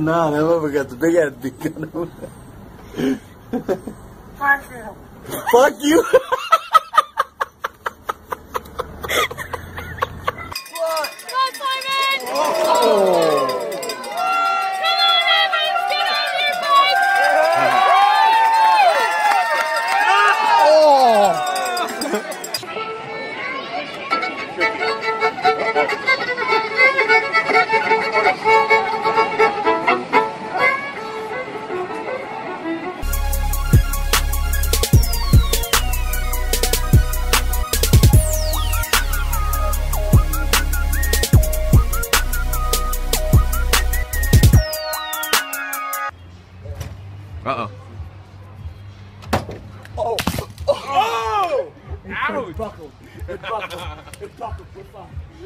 nah, that motherfucker got the big ass dick on him. Fuck you. Fuck you. Uh-oh. Oh! Oh! Ouch! It buckled. It buckled. It buckled. We're fine.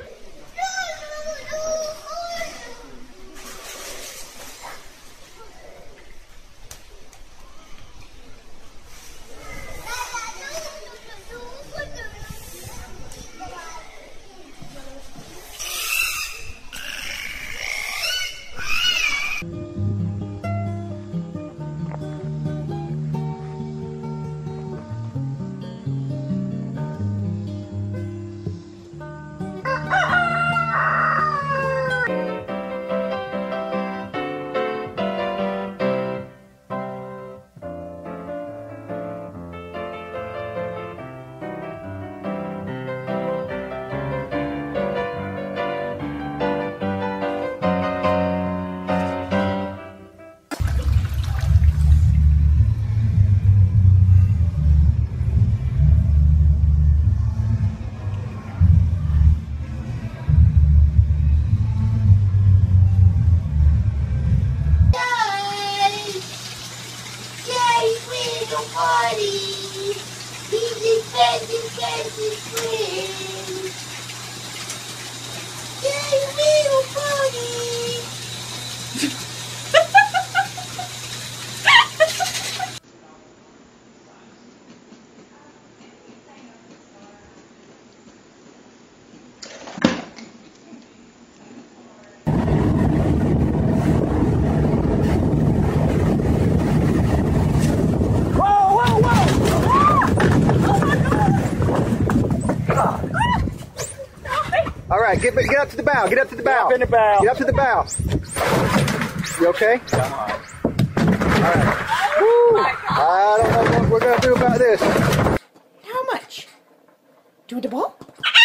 All right, get up to the bow. Get up to the bow. Get up in the bow. Get up to the bow. You okay? Come on. All right. Woo. I don't know what we're gonna do about this. How much? Do you want the ball?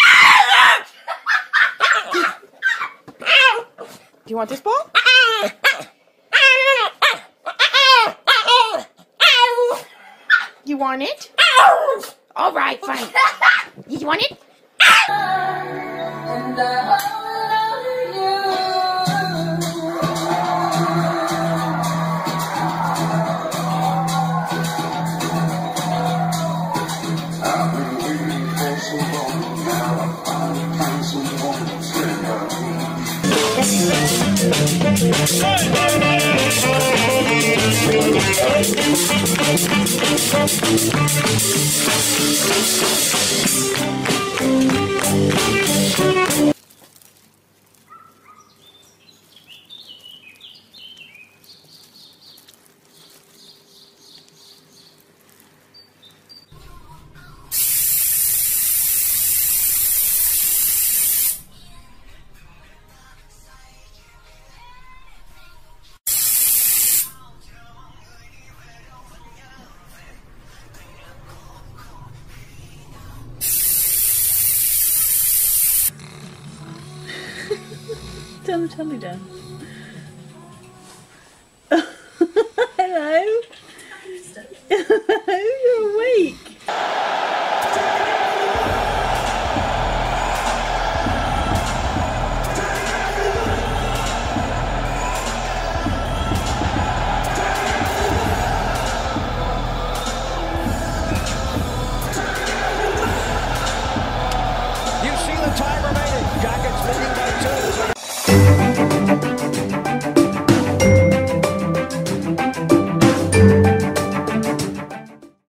Do you want this ball? You want it? All right, fine. You want it? Tell me down.